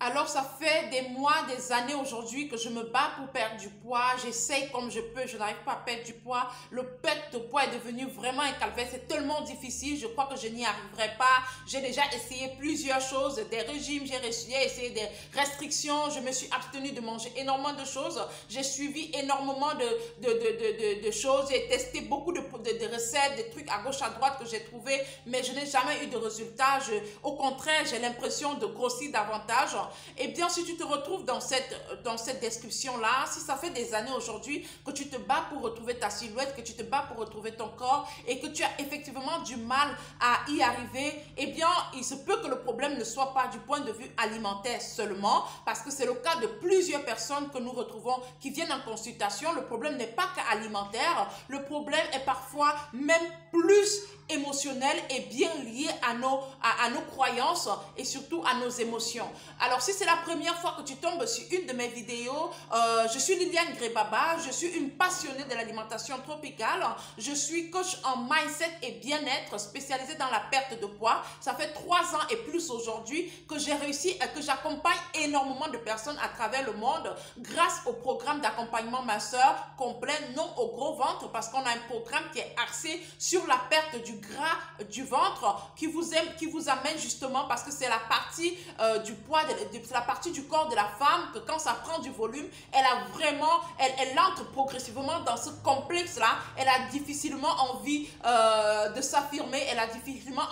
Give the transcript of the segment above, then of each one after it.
Alors, ça fait des mois, des années aujourd'hui que je me bats pour perdre du poids. J'essaye comme je peux, je n'arrive pas à perdre du poids. Le perte de poids est devenu vraiment un calvaire. C'est tellement difficile. Je crois que je n'y arriverai pas. J'ai déjà essayé plusieurs choses, des régimes, j'ai essayé des restrictions. Je me suis abstenue de manger énormément de choses. J'ai suivi énormément de choses. J'ai testé beaucoup de recettes, des trucs à gauche, à droite que j'ai trouvé, mais je n'ai jamais eu de résultat. Au contraire, j'ai l'impression de grossir davantage. Eh bien, si tu te retrouves dans cette description-là, si ça fait des années aujourd'hui que tu te bats pour retrouver ta silhouette, que tu te bats pour retrouver ton corps et que tu as effectivement du mal à y arriver, eh bien, il se peut que le problème ne soit pas du point de vue alimentaire seulement, parce que c'est le cas de plusieurs personnes que nous retrouvons qui viennent en consultation. Le problème n'est pas qu'alimentaire, le problème est parfois même plus émotionnel et bien lié à nos croyances et surtout à nos émotions. Alors, si c'est la première fois que tu tombes sur une de mes vidéos, je suis Liliane Grebaba, je suis une passionnée de l'alimentation tropicale, je suis coach en mindset et bien-être spécialisée dans la perte de poids. Ça fait 3 ans et plus aujourd'hui que j'ai réussi et que j'accompagne énormément de personnes à travers le monde grâce au programme d'accompagnement minceur complet, non au gros ventre, parce qu'on a un programme qui est axé sur la perte du gras du ventre qui vous amène justement, parce que c'est la partie du poids, c'est la partie du corps de la femme que quand ça prend du volume, elle entre progressivement dans ce complexe-là. Elle a difficilement envie de s'affirmer, elle a difficilement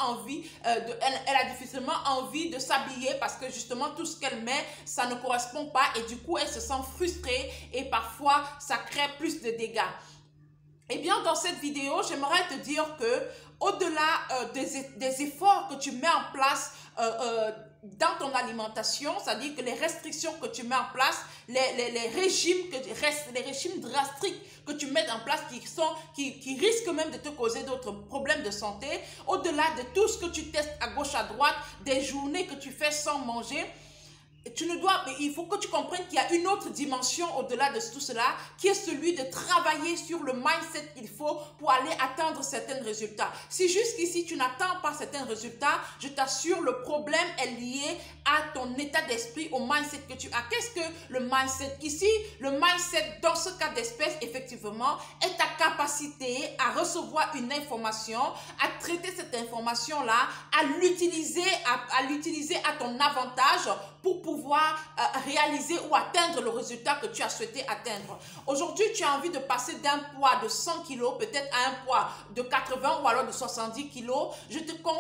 envie de s'habiller parce que justement tout ce qu'elle met, ça ne correspond pas et du coup elle se sent frustrée et parfois ça crée plus de dégâts. Eh bien, dans cette vidéo, j'aimerais te dire que au-delà des efforts que tu mets en place dans ton alimentation, c'est-à-dire que les restrictions que tu mets en place, les régimes drastiques que tu mets en place qui risquent même de te causer d'autres problèmes de santé, au-delà de tout ce que tu testes à gauche, à droite, des journées que tu fais sans manger, il faut que tu comprennes qu'il y a une autre dimension au-delà de tout cela, qui est celui de travailler sur le mindset qu'il faut pour aller atteindre certains résultats. Si jusqu'ici tu n'atteins pas certains résultats, je t'assure, le problème est lié à ton état d'esprit, au mindset que tu as. Qu'est-ce que le mindset? Ici, le mindset, dans ce cas d'espèce, effectivement, est ta capacité à recevoir une information, à traiter cette information-là, à l'utiliser à ton avantage pour pouvoir réaliser ou atteindre le résultat que tu as souhaité atteindre. Aujourd'hui, tu as envie de passer d'un poids de 100 kg, peut-être à un poids de 80 ou alors de 70 kg. Je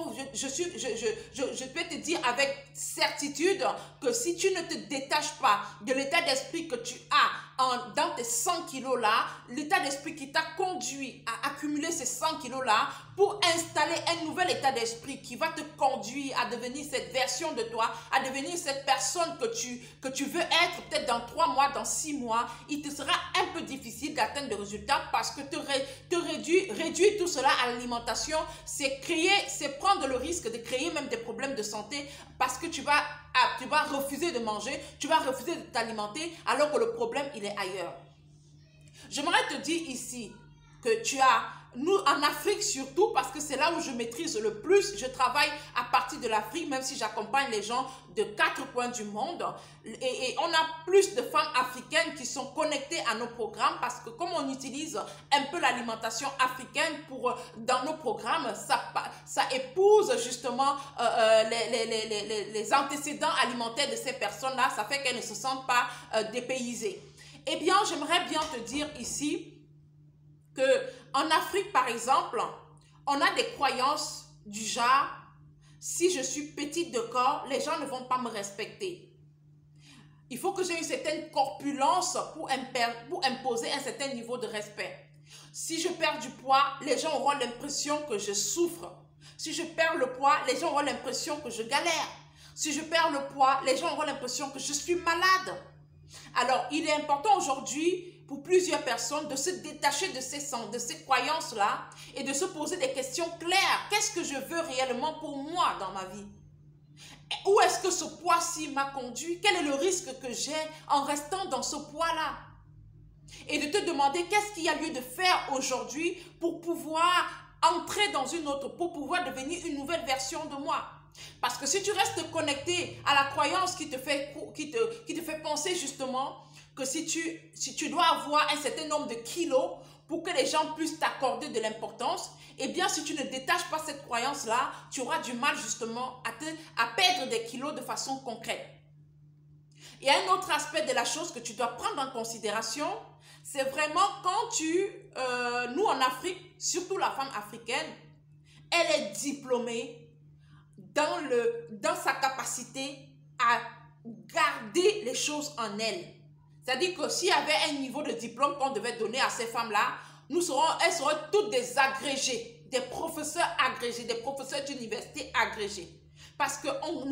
peux te dire avec certitude que si tu ne te détaches pas de l'état d'esprit que tu as dans tes 100 kilos là, l'état d'esprit qui t'a conduit à accumuler ces 100 kilos là, pour installer un nouvel état d'esprit qui va te conduire à devenir cette version de toi, à devenir cette personne que tu veux être peut-être dans 3 mois, dans 6 mois, il te sera un peu difficile d'atteindre des résultats parce que réduire tout cela à l'alimentation, c'est prendre le risque de créer même des problèmes de santé parce que tu vas refuser de manger, tu vas refuser de t'alimenter alors que le problème, il est ailleurs. J'aimerais te dire ici que nous en Afrique surtout, parce que c'est là où je maîtrise le plus, je travaille à partir de l'Afrique, même si j'accompagne les gens de 4 coins du monde. Et on a plus de femmes africaines qui sont connectées à nos programmes parce que comme on utilise un peu l'alimentation africaine dans nos programmes, ça épouse justement les antécédents alimentaires de ces personnes-là. Ça fait qu'elles ne se sentent pas dépaysées. Eh bien, j'aimerais bien te dire ici qu'en Afrique, par exemple, on a des croyances du genre, si je suis petite de corps, les gens ne vont pas me respecter. Il faut que j'ai une certaine corpulence pour imposer un certain niveau de respect. Si je perds du poids, les gens auront l'impression que je souffre. Si je perds le poids, les gens auront l'impression que je galère. Si je perds le poids, les gens auront l'impression que je suis malade. Alors, il est important aujourd'hui pour plusieurs personnes de se détacher de ces croyances-là et de se poser des questions claires. Qu'est-ce que je veux réellement pour moi dans ma vie? Où est-ce que ce poids-ci m'a conduit? Quel est le risque que j'ai en restant dans ce poids-là? Et de te demander qu'est-ce qu'il y a lieu de faire aujourd'hui pour pouvoir entrer dans pour pouvoir devenir une nouvelle version de moi. Parce que si tu restes connecté à la croyance qui te fait penser justement que si tu dois avoir un certain nombre de kilos pour que les gens puissent t'accorder de l'importance, eh bien, si tu ne détaches pas cette croyance-là, tu auras du mal justement à perdre des kilos de façon concrète. Il y a un autre aspect de la chose que tu dois prendre en considération, c'est vraiment quand nous en Afrique, surtout la femme africaine, elle est diplômée dans sa capacité à garder les choses en elle. C'est-à-dire que s'il y avait un niveau de diplôme qu'on devait donner à ces femmes-là, elles seraient toutes des agrégées, des professeurs agrégés, des professeurs d'université agrégés. Parce qu'on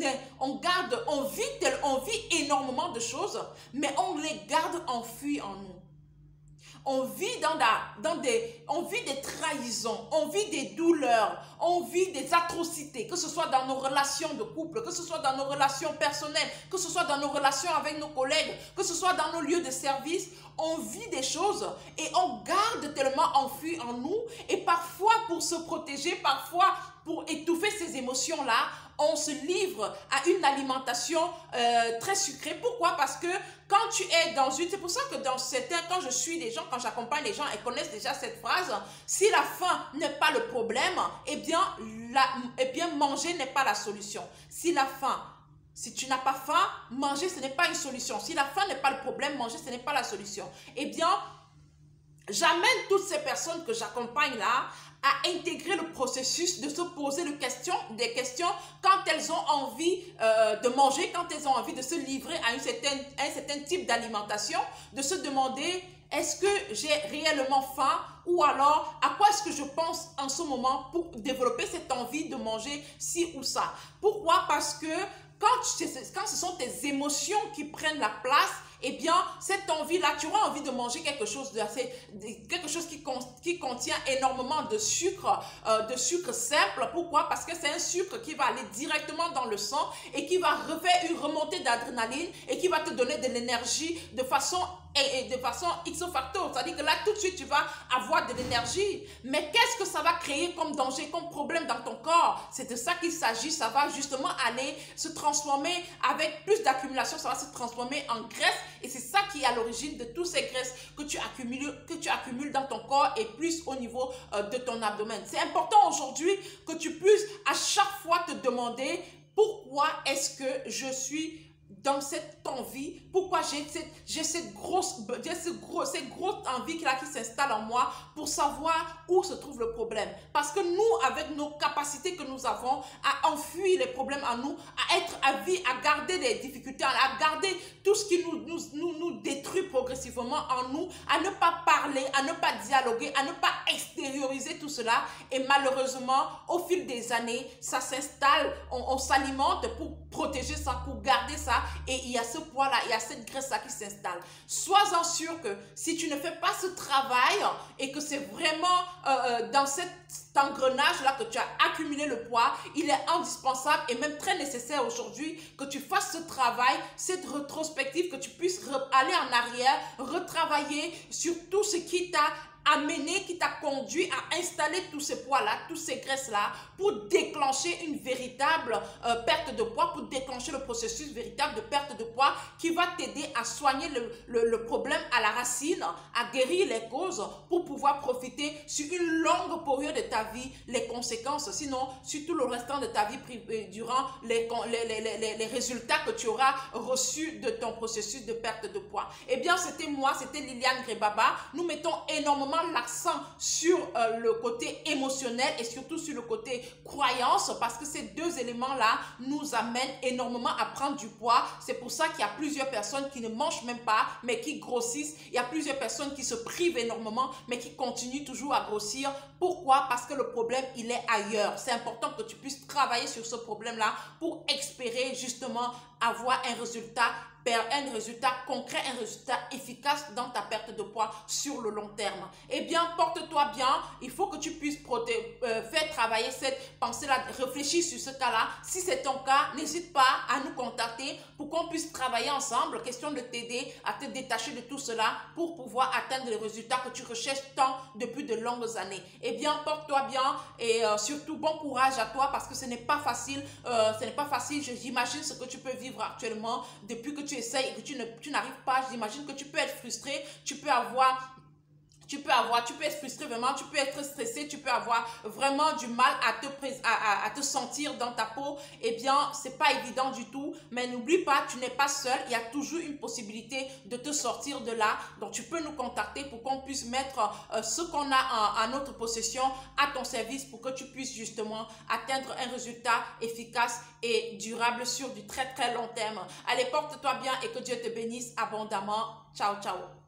vit énormément de choses, mais on les garde enfouies en nous. On vit on vit des trahisons, on vit des douleurs, on vit des atrocités, que ce soit dans nos relations de couple, que ce soit dans nos relations personnelles, que ce soit dans nos relations avec nos collègues, que ce soit dans nos lieux de service. On vit des choses et on garde tellement enfui en nous, et parfois pour se protéger, parfois pour étouffer ces émotions-là, on se livre à une alimentation très sucrée. Pourquoi? Parce que quand tu es dans une... C'est pour ça que quand je suis les gens, quand j'accompagne les gens, elles connaissent déjà cette phrase. Si la faim n'est pas le problème, eh bien manger n'est pas la solution. Si tu n'as pas faim, manger, ce n'est pas une solution. Si la faim n'est pas le problème, manger, ce n'est pas la solution. Eh bien, j'amène toutes ces personnes que j'accompagne là à intégrer le processus de se poser des questions quand elles ont envie de manger, quand elles ont envie de se livrer à un certain type d'alimentation, de se demander, est-ce que j'ai réellement faim, ou alors à quoi est-ce que je pense en ce moment pour développer cette envie de manger ci ou ça. Pourquoi? Parce que quand ce sont tes émotions qui prennent la place, eh bien, cette envie-là, tu auras envie de manger quelque chose qui contient énormément de sucre simple. Pourquoi? Parce que c'est un sucre qui va aller directement dans le sang et qui va faire une remontée d'adrénaline et qui va te donner de l'énergie de façon ipso facto. C'est-à-dire que là, tout de suite, tu vas avoir de l'énergie. Mais qu'est-ce que ça va créer comme danger, comme problème dans ton corps? C'est de ça qu'il s'agit. Ça va justement aller se transformer avec plus d'accumulation. Ça va se transformer en graisse. Et c'est ça qui est à l'origine de toutes ces graisses que tu accumules dans ton corps et plus au niveau de ton abdomen. C'est important aujourd'hui que tu puisses à chaque fois te demander pourquoi est-ce que je suis dans cette envie, pourquoi j'ai cette grosse envie là qui s'installe en moi, pour savoir où se trouve le problème. Parce que nous, avec nos capacités que nous avons à enfuir les problèmes en nous, à garder les difficultés, à garder tout ce qui nous détruit progressivement en nous, à ne pas parler, à ne pas dialoguer, à ne pas extérioriser tout cela. Et malheureusement, au fil des années, ça s'installe, on s'alimente pour protéger ça, pour garder ça. Et il y a ce poids-là, il y a cette graisse-là qui s'installe. Sois-en sûr que si tu ne fais pas ce travail et que c'est vraiment dans cet engrenage-là que tu as accumulé le poids, il est indispensable et même très nécessaire aujourd'hui que tu fasses ce travail, cette rétrospective, que tu puisses aller en arrière, retravailler sur tout ce qui t'a amené, qui t'a conduit à installer tous ces poids-là, toutes ces graisses-là, pour déclencher une véritable perte de poids, pour déclencher le processus véritable de perte de poids qui va t'aider à soigner le problème à la racine, à guérir les causes pour pouvoir profiter sur une longue période de ta vie, les conséquences, sinon sur tout le restant de ta vie durant les résultats que tu auras reçus de ton processus de perte de poids. Eh bien, c'était moi, c'était Liliane Grebaba. Nous mettons énormément l'accent sur le côté émotionnel et surtout sur le côté croyance, parce que ces deux éléments-là nous amènent énormément à prendre du poids. C'est pour ça qu'il y a plusieurs personnes qui ne mangent même pas, mais qui grossissent. Il y a plusieurs personnes qui se privent énormément, mais qui continuent toujours à grossir. Pourquoi? Parce que le problème, il est ailleurs. C'est important que tu puisses travailler sur ce problème-là pour espérer justement avoir un résultat concret, un résultat efficace dans ta perte de poids sur le long terme. Eh bien, porte-toi bien. Il faut que tu puisses faire travailler cette pensée-là, réfléchir sur ce cas-là. Si c'est ton cas, n'hésite pas à nous contacter pour qu'on puisse travailler ensemble. Question de t'aider à te détacher de tout cela pour pouvoir atteindre les résultats que tu recherches tant depuis de longues années. Eh bien, porte-toi bien et surtout bon courage à toi parce que ce n'est pas facile. J'imagine ce que tu peux vivre actuellement depuis que tu essayes et que tu n'arrives pas. J'imagine que tu peux être frustré, tu peux être frustré vraiment, tu peux être stressé, tu peux avoir vraiment du mal à te sentir dans ta peau. Eh bien, c'est pas évident du tout, mais n'oublie pas, tu n'es pas seul, il y a toujours une possibilité de te sortir de là. Donc, tu peux nous contacter pour qu'on puisse mettre ce qu'on a à notre possession à ton service pour que tu puisses justement atteindre un résultat efficace et durable sur du très très long terme. Allez, porte-toi bien et que Dieu te bénisse abondamment. Ciao, ciao.